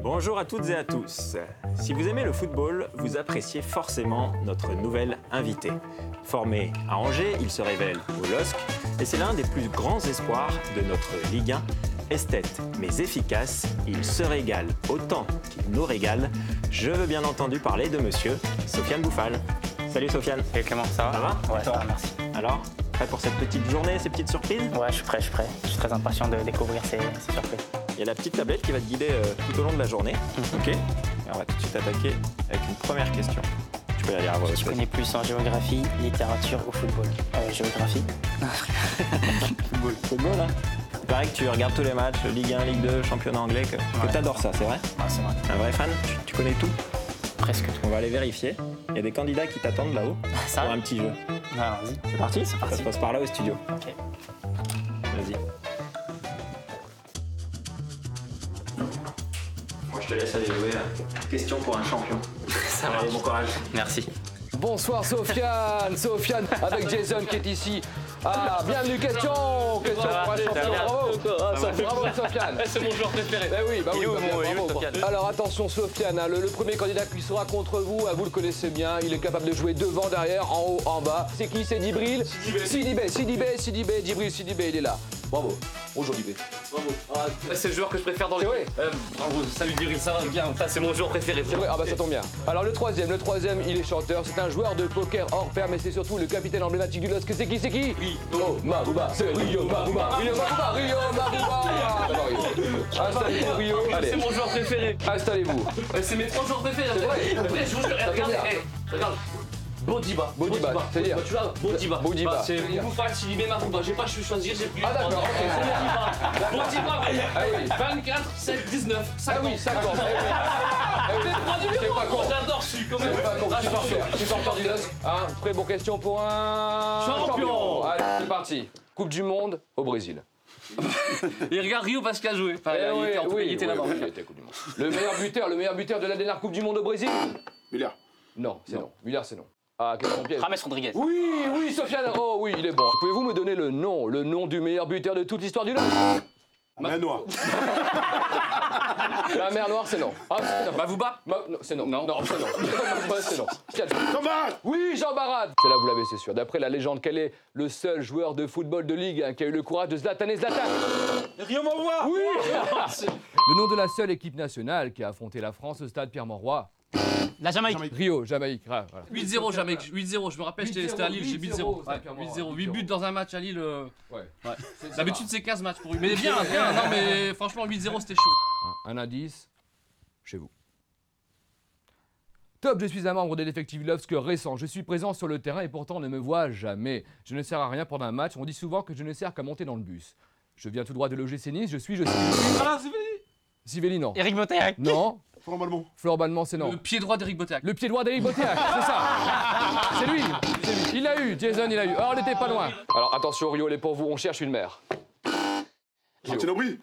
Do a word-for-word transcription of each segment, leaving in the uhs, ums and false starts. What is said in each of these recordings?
Bonjour à toutes et à tous. Si vous aimez le football, vous appréciez forcément notre nouvel invité. Formé à Angers, il se révèle au L O S C et c'est l'un des plus grands espoirs de notre Ligue un. Esthète mais efficace, il se régale autant qu'il nous régale. Je veux bien entendu parler de monsieur Sofiane Bouffal. Salut Sofiane. Salut Clément, ça va? Ça va? Ouais, ça va, merci. Alors, prêt pour cette petite journée, ces petites surprises? Ouais, je suis prêt, je suis prêt. Je suis très impatient de découvrir ces, ces surprises. Il y a la petite tablette qui va te guider euh, tout au long de la journée. Mm-hmm. Ok. Et on va tout de suite attaquer avec une première question. Tu peux y aller à voix haute. Je connais plus en géographie, littérature ou football. Euh, géographie. Football. Football, hein? Il paraît que tu regardes tous les matchs, Ligue un, Ligue deux, championnat anglais, que, Ouais. que t'adores ça, c'est vrai? Ouais, c'est vrai. Un vrai fan? Tu, tu connais tout? Presque tout. On va aller vérifier. Il y a des candidats qui t'attendent là-haut Ça pour va? un petit jeu. Ouais, vas-y. C'est parti? C'est Ça parti. se passe par là au studio. Ok. Vas-y. Moi, je te laisse aller jouer. Question pour un champion. Ça Allez, marche. bon courage. Merci. Bonsoir Sofiane, Sofiane avec Jason qui est ici. Ah, bienvenue, question Question pour un champion, bravo Ah, ça fait Bravo Sofiane. Eh, c'est mon joueur préféré. Eh oui, bah oui, Il est où, bah bien, mon- il est où, bravo. Sofiane? Alors attention Sofiane, hein, le, le premier candidat qui sera contre vous, ah, vous le connaissez bien, il est capable de jouer devant, derrière, en haut, en bas. C'est qui? C'est Djibril Sidibé, Sidibé, Sidibé, Djibril Sidibé, il est là. Bravo. Bonjour Djibril. Bravo. Ah, c'est le joueur que je préfère dans C'est les. vrai Euh, bravo, salut Djibril, ça va bien. Ça, c'est mon joueur préféré. C'est vrai, ah bah ça tombe bien. Alors le troisième, le troisième, il est chanteur, c'est un joueur de poker hors pair, mais c'est surtout le capitaine emblématique du L O S C. C'est qui? C'est qui? Rio Marouba, c'est Rio Marouba. Rio Marouba, Rio Marouba. D'abord, Rio. Installez-vous Rio. C'est Allez, mon joueur préféré. installez-vous. Euh, C'est mes trois joueurs préférés. C'est vrai. Après, je vous jure, eh, regarde, bien. eh, regarde. Bodiba. Bodiba, c'est-à-dire Tu vois, Bodiba. Bodiba. Bah, c'est Bouffal, Sidibé, Marouba. J'ai pas su choisir, j'ai pris. Ah, d'accord, ok, c'est Bodiba. Bodiba, Ah oui. vingt-quatre, sept, dix-neuf. Ah oui, cinquante. Eh oui. Eh oui. C'est pas con. J'adore, je suis quand même. C'est pas con. Ah, je suis Supporter, parfait. supporter du L O S C. Hein, prêt pour question pour un Champion. Allez, c'est parti. Coupe du Monde au Brésil. Et regarde Rio parce qu'il a joué. Enfin, Eh il oui, était en tout cas, oui, il était oui, là-bas. oui, il était Coupe du Monde. Le meilleur buteur, le meilleur buteur de la dernière Coupe du Monde au Brésil? Müller. Non, c'est non. Müller, c'est non. Ah, question piège. James Rodriguez. Oui, oui, Sofiane. Oh oui, il est bon. Pouvez-vous me donner le nom, le nom du meilleur buteur de toute l'histoire du L O S C? Main noire. La mer Noire, c'est non. Ah, c'est non. Mavouba. Ma- non, c'est non. Non, non, c'est non. Bah, c'est non. Thomas. Oui, Jean Barade. C'est là, vous l'avez, c'est sûr. D'après la légende, quel est le seul joueur de football de Ligue un qui a eu le courage de Zlatan et Zlatan? Rio Marouba. Oui. Le nom de la seule équipe nationale qui a affronté la France au stade Pierre-Mauroy. La Jamaïque. Rio, Jamaïque. Ah, voilà. huit zéro Jamaïque, huit zéro, je me rappelle, j'étais resté à Lille, j'ai huit zéro. huit zéro, huit zéro, huit buts dans un match à Lille. euh, Ouais. Ouais. D'habitude c'est quinze matchs pour lui. Mais bien, bien, non mais franchement huit zéro c'était chaud. Un, un indice, chez vous. Top, je suis un membre de l'effectif L O S C récent. Je suis présent sur le terrain et pourtant on ne me voit jamais. Je ne sers à rien pendant un match. On dit souvent que je ne sers qu'à monter dans le bus. Je viens tout droit de l'O G C Nice. Je suis, je suis. Voilà, c'est fini. Sivelli, non. Eric Botéac. Non. Florent Balmont. Florent Balmont, c'est non. Le pied droit d'Eric Botéac. Le pied droit d'Éric Botéac, c'est ça. C'est lui. C'est lui. Il l'a eu. Jason, il l'a eu. Oh, on n'était pas loin. Alors attention, Rio, elle est pour vous. On cherche une mère. Martine Aubry.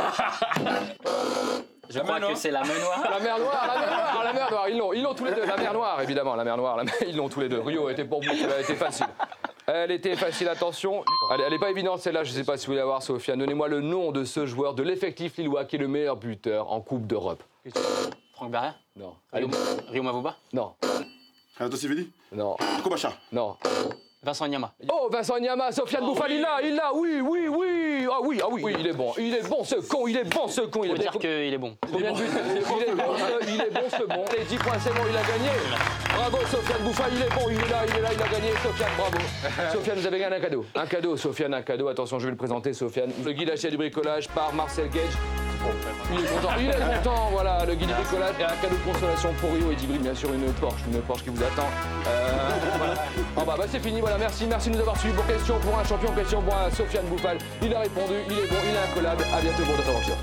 Je crois que c'est la main noire. La mer Noire, la mer Noire, la mer Noire. Ils l'ont, ils l'ont tous les deux. La mer Noire, évidemment, la mer Noire. La mer- Ils l'ont tous les deux. Rio était pour vous. Elle a été facile. Elle était facile, attention. Elle, elle est pas évidente celle-là, je sais pas si vous voulez la voir, Sofiane. Donnez-moi le nom de ce joueur de l'effectif lillois qui est le meilleur buteur en Coupe d'Europe. Franck Barrère. Non. Allez, Rio, Rio Mavouba. non. Renato Sivelli. Non. Kobacha. Non. Vincent Nyama. Oh, Vincent Nyama, Sofiane Bouffal, il l'a, il l'a, oui, oui, oui. Ah oui, ah oui, oui, il est bon. Il est bon ce con, il est bon ce con. Il Faut est dire bon. qu'il est bon. Combien de buts? Il est bon ce, il est bon ce bon. Les dix points, c'est bon, il a gagné. Bravo Sofiane Bouffal, il est bon, il est là, il est là, il a gagné. Sofiane, bravo. Sofiane, vous avez gagné un cadeau. Un cadeau, Sofiane, un cadeau. Attention, je vais le présenter, Sofiane. Le guide achat du bricolage par Marcel Gage. Il est content, il est content, voilà, le guide du bricolage et un cadeau de consolation pour Rio et Djibril, bien sûr, une Porsche, une Porsche qui vous attend. Euh, voilà. Ah bah, bah c'est fini, voilà, merci, merci de nous avoir suivis pour question pour un champion, question pour un Sofiane Bouffal. Il a répondu, il est bon, il est incollable. À bientôt pour d'autres aventures.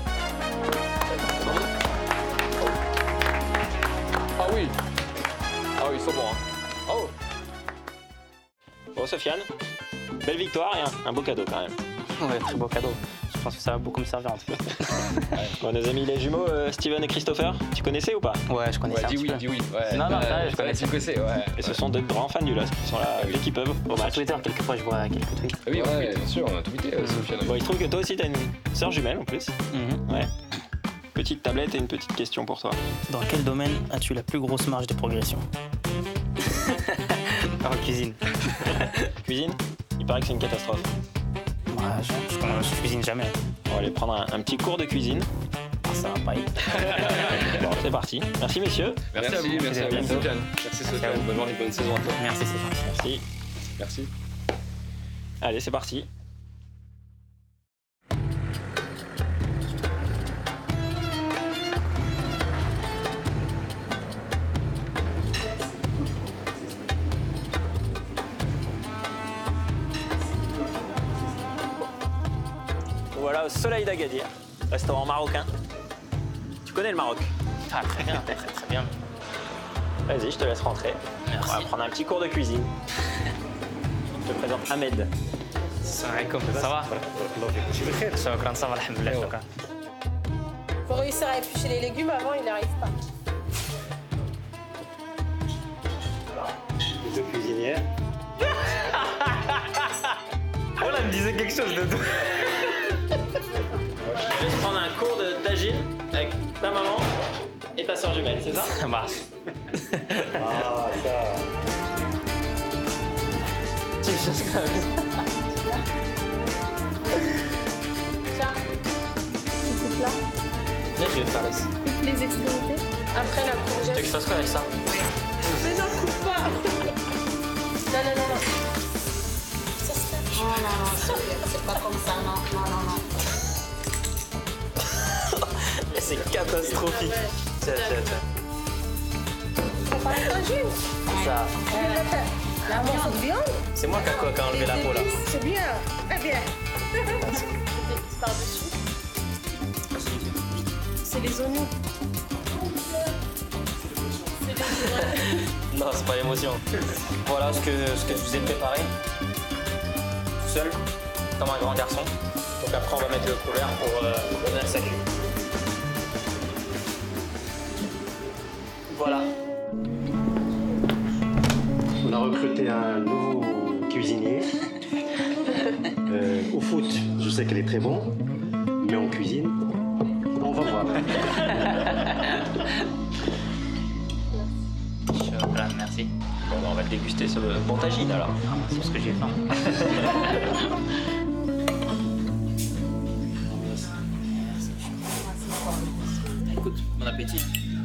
Ah oui, ah oui, ils sont bons, hein. Oh. Bon, Sofiane, belle victoire et un, un beau cadeau quand même. Ouais, très beau cadeau. Je pense que ça va beaucoup me servir en tout cas. Bon, nos amis les jumeaux, euh, Steven et Christopher, tu connaissais ou pas? Ouais, je connais ça. dis oui, dis oui. Ouais. Non, non, ça, je connais. Tu que c'est, ouais. Et ce sont de grands fans du L O S C qui sont là dès qu'ils peuvent au Sur match. Twitter, quelquefois, je vois quelques tweets. Oui, ouais, bien sûr, on a tweeté, euh, Sofiane. Bon, il se trouve que toi aussi t'as une sœur jumelle en plus. Mhm. Ouais. petite tablette et une petite question pour toi. Dans quel domaine as-tu la plus grosse marge de progression? En cuisine. Cuisine? Il paraît que c'est une catastrophe. Ouais, je, je, je cuisine jamais. On va aller prendre un, un petit cours de cuisine. Ah, ça va pas y. Bon, c'est parti. Merci messieurs. Merci, merci à vous, merci à vous, Sofiane. Merci Sofiane, bonne journée, bonne saison à toi. Merci, c'est gentil. Merci. Merci. Allez, c'est parti. Voilà, au soleil d'Agadir, restaurant marocain. Tu connais le Maroc? Ah, très bien, très très bien. Vas-y, je te laisse rentrer. Merci. On va prendre un petit cours de cuisine. Je te présente Ahmed. Salam alaikum, ça va? Shukran, ça va, alhamdoulilah, shukran. Faut réussir à éplucher les légumes avant, il n'arrive pas. Les deux cuisinières. Oh là, elle me disait quelque chose de tout. Je vais te prendre un cours de tagine avec ta maman et ta soeur jumelle, c'est ça? Ça marche. Ah, ça. Tu me cherches quand même. Tiens, tu coupes là, Là, je vais faire là. coupe les extrémités. Après la Tu veux que courgette. je fasse quoi avec ça? Mais non, coupe pas. Non, non, non, non. Ça se fait. Non, non, non, c'est- c'est pas comme ça, non, non, non, non. C'est catastrophique. Tiens, tiens, tiens. Faut pas la tagine. Ça. La morceau de viande. C'est moi qui a quoi qui a enlevé la peau là. C'est bien, très bien. Par-dessus. C'est les oignons. C'est les oignons. Non, c'est pas l'émotion. Voilà ce que, ce que je vous ai préparé. Tout seul, comme un grand garçon. Donc après, on va mettre le couvert pour euh, donner un salut. Voilà. On a recruté un nouveau cuisinier. Euh, au foot, je sais qu'elle est très bon, mais en cuisine, on va voir. Shukran, merci. Bon, bah, on va le déguster sur le bon tagine alors. C'est ce que j'ai faim. Écoute, bon appétit.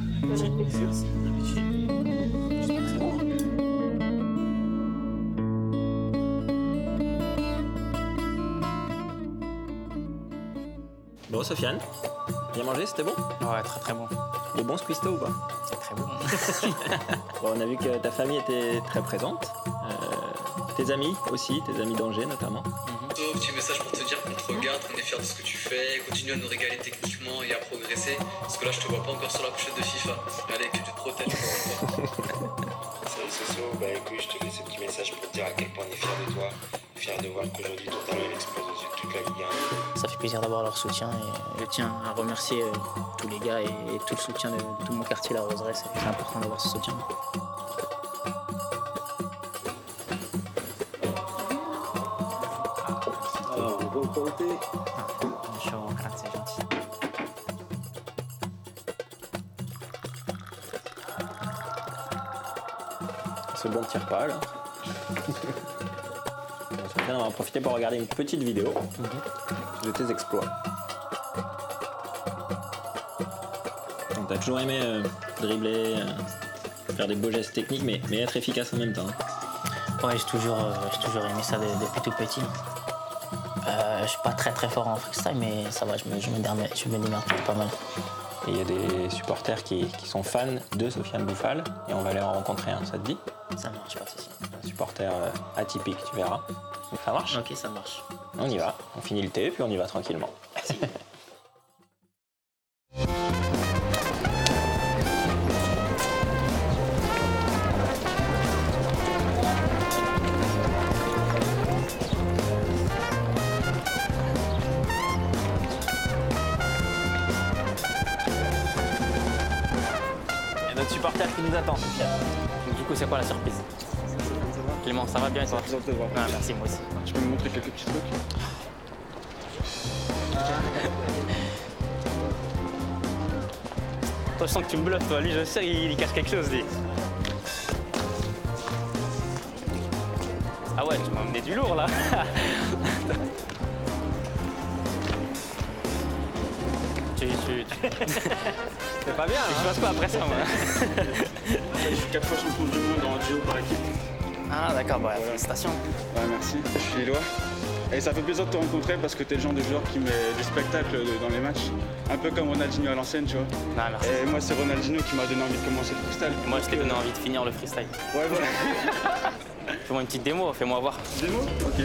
Bon, Sofiane, bien mangé, c'était bon? Ouais, très très bon. Il est bon ce cuistot ou pas? C'est très bon. Bon, on a vu que ta famille était très présente. Euh, tes amis aussi, tes amis d'Angers notamment. Un petit message pour te dire qu'on te regarde, qu'on est fiers de ce que tu fais, continue à nous régaler techniquement et à progresser. Parce que là, je te vois pas encore sur la couchette de FIFA. Allez, que tu te protèges. Salut Soso, bah écoute, je te fais ce petit message pour te dire à quel point on est fiers de toi. Fiers de voir qu'aujourd'hui ton talent il explose aux yeux de toute la Ligue un. Ça fait plaisir d'avoir leur soutien et je tiens à remercier euh, tous les gars et, et tout le soutien de, de tout mon quartier, la Roseraie. C'est c'est important d'avoir ce soutien. Alors, bon qualité. Shukran, c'est gentil. Ce bon petit repas là. Bon, Sofiane, on va en profiter pour regarder une petite vidéo de tes exploits. Donc, t'as toujours aimé euh, dribbler, euh, faire des beaux gestes techniques, mais, mais être efficace en même temps. Ouais, j'ai toujours, euh, j'ai toujours aimé ça de- depuis tout petit. Euh, je suis pas très très fort en freestyle, mais ça va, je me, je me démerde, je me démerde pas mal. Et il y a des supporters qui, qui sont fans de Sofiane Bouffal, et on va aller en rencontrer un, ça te dit? Ça marche, pas de souci. Un supporter euh, atypique, tu verras. Ça marche? Ok, ça marche. On y va, on finit le thé, puis on y va tranquillement. Il y a notre supporter qui nous attend, Sofiane. Donc, du coup, c'est quoi la surprise? Clément, ça va bien et toi? Ah, merci, moi aussi. Tu peux me montrer quelques petits trucs? Toi, je sens que tu me bluffes, toi. Lui, je sais, il, il cache quelque chose, lui. Ah ouais, tu m'as emmené du lourd, là. tu, tu, tu... C'est pas bien, Je hein? passe pas après ça, moi. Je suis quatre fois champion du monde en duo par équipe. Ah, d'accord, bah, félicitations. Ouais, merci. Je suis Éloi. Et ça fait plaisir de te rencontrer parce que t'es le genre de joueur qui met du spectacle dans les matchs. Un peu comme Ronaldinho à l'ancienne, tu vois. Ah, merci. Et moi, c'est Ronaldinho qui m'a donné envie de commencer le freestyle. Moi, je t'ai donné envie de finir le freestyle. Ouais, voilà. Fais-moi une petite démo, fais-moi voir. Démo? Ok.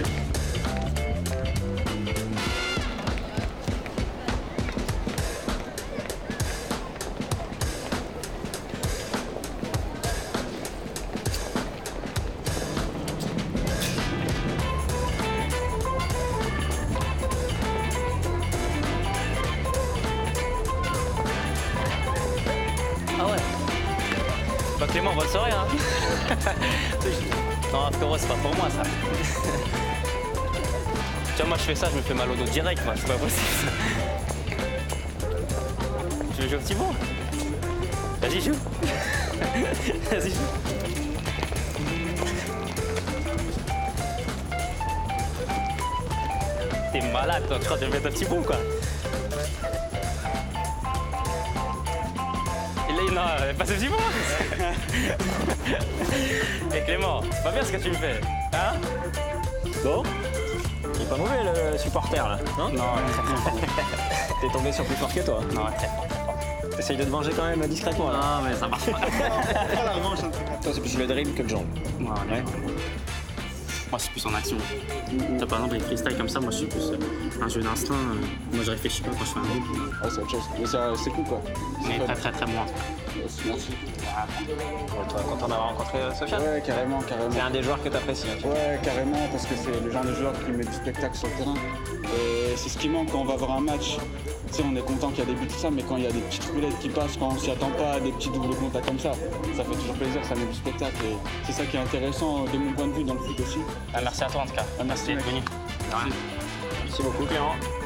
Ah ouais. Bah Clément, bonne soirée, hein. Non, frérot, c'est pas pour moi, ça. Tu vois, moi, je fais ça, je me fais mal au dos direct, moi. C'est pas possible, ça. Tu veux jouer au petit bon? Vas-y, joue. Vas-y, joue. T'es malade, toi. Tu crois que tu veux mettre un petit bon, quoi. Non, pas ce petit bon. Et Clément, c'est pas bien ce que tu me fais, hein? Bon, il est pas mauvais le supporter là, non? Non, T'es tombé sur plus fort que toi. non, très fort. T'essayes de te venger quand même discrètement là. Non, mais ça marche pas. la revanche, hein. Toi c'est plus le dribble que le jambes. Ouais, ouais. Moi, c'est plus en action. T'as par exemple les freestyles comme ça, moi, je suis plus euh, un jeu d'instinct. euh, moi, je réfléchis pas quand je fais un rythme. Ouais, c'est autre chose. Mais ça, c'est cool, quoi. Mais très, très, très moins. Merci. Toi content d'avoir rencontré euh, Sofiane? Ouais, carrément, carrément. C'est un des joueurs que t'apprécies. Hein, tu vois. Ouais, carrément, parce que c'est le genre de joueur qui met du spectacle sur le terrain. Et c'est ce qui manque quand on va voir un match. Tu sais, on est content qu'il y a des buts, tout ça, mais quand il y a des petites roulettes qui passent, quand on s'y attend pas, des petits doubles contacts comme ça, ça fait toujours plaisir, ça met du spectacle. Et c'est ça qui est intéressant de mon point de vue dans le foot aussi. Ah, merci à toi en tout cas. Ah, merci, d'être mec. venu. De rien. Merci beaucoup Clément.